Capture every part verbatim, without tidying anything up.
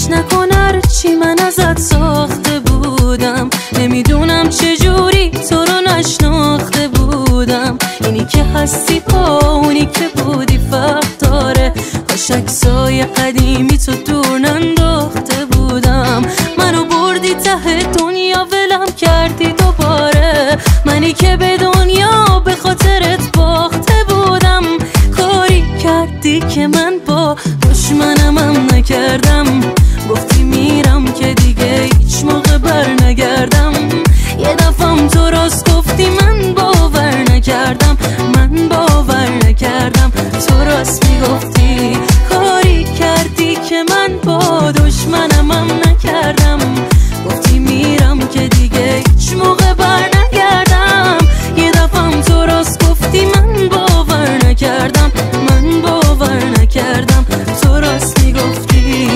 نکن هرچی من ازت ساخته بودم، نمیدونم چجوری تو رو نشناخته بودم. اینی که هستی با اونی که بودی فرق داره، کاش عکسای قدیمی تو دور ننداخته بودم. منو بردی ته دنیا ولم کردی دوباره، منی که به دنیا به خاطرت باخته بودم. کاری کردی که من با دشمنم هم نکردم، گفتی میرم که دیگه هیچ موقع بر نگردم. یه دفعم تو راست گفتی من باور نکردم، من باور نکردم تو راست میگفتی. کاری کردی که من با دشمنم هم نکردم، گفتی میرم که دیگه هیچ موقع بر نگردم. یه دفعم تو راست گفتی من باور نکردم، من باور نکردم تو راست میگفتی.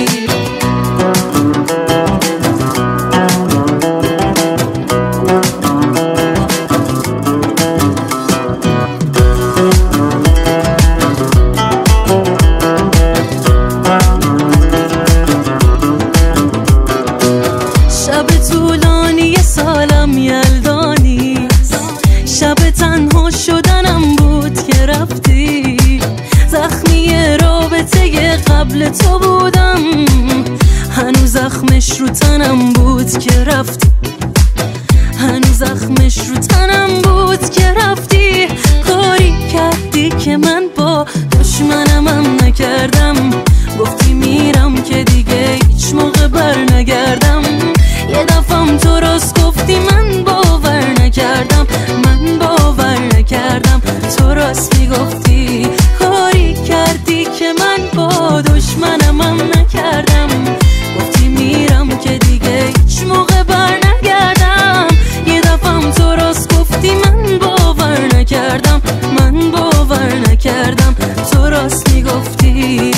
شب طولانی سالم یلدانیست، شب تنها شدنم بود که رفتی. زخمی رابطه قبل تو بودم، هنوز زخمش رو تنم بود که رفتی. هنوز زخمش رو تنم بود که رفتی. کاری کردی که من با دشمنم هم نکردم، گفتی میرم که دیگه هیچ موقع بر نگردم. یه دفعم تو راست گفتی من باور نکردم، من باور نکردم تو راست میگفتی. کاری کردی که من با دشمنم هم نکردم، گفتی میرم که دیگه هیچ موقع بر نگردم. یه دفعم تو راست گفتی من باور نکردم، من باور نکردم تو راست میگفتی.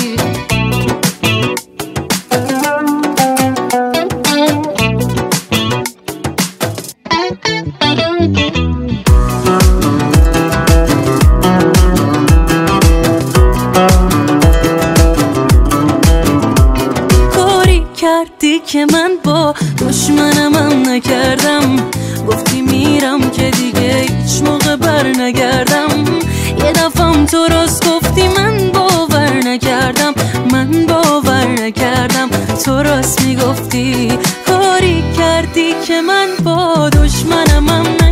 کردی که من با دشمنم هم نکردم، گفتی میرم که دیگه هیچ موقع بر نگردم. یه دفعم تو راست گفتی من باور نکردم، من باور نکردم تو راست میگفتی. کاری کردی که من با دشمنم هم